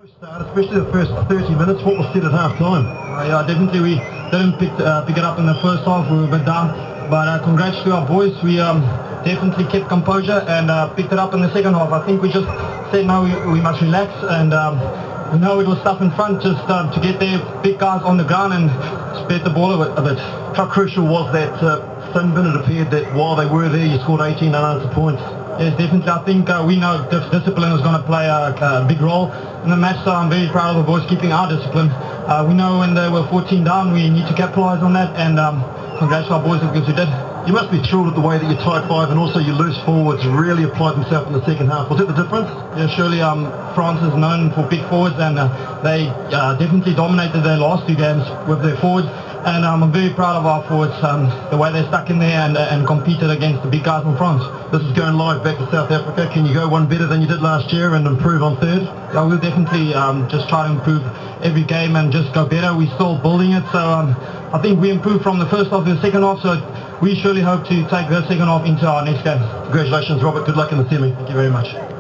Start, especially the first 30 minutes. What was said at half time? Yeah, definitely we didn't pick it up in the first half. We were a bit down, but congrats to our boys. We definitely kept composure and picked it up in the second half. I think we just said now we must relax, and we know it was tough in front, just to get their big guys on the ground and spread the ball a bit. How crucial was that thin bin? It appeared that while they were there, you scored 18 unanswered points. Yes, definitely. I think we know discipline is going to play a big role in the match, so I'm very proud of the boys keeping our discipline. We know when they were 14 down, we need to capitalize on that, and congrats to our boys because we did. You must be thrilled at the way that your tight five and also your loose forwards really applied themselves in the second half. Was that the difference? Yeah, surely France is known for big forwards, and they definitely dominated their last two games with their forwards. And I'm very proud of our forwards, the way they stuck in there and competed against the big guys from France. This is going live back to South Africa. Can you go one better than you did last year and improve on third? Yeah, we'll definitely just try to improve every game and just go better. We're still building it, so I think we improved from the first half to the second half, so we surely hope to take the second half into our next game. Congratulations, Robert. Good luck in the semi. Thank you very much.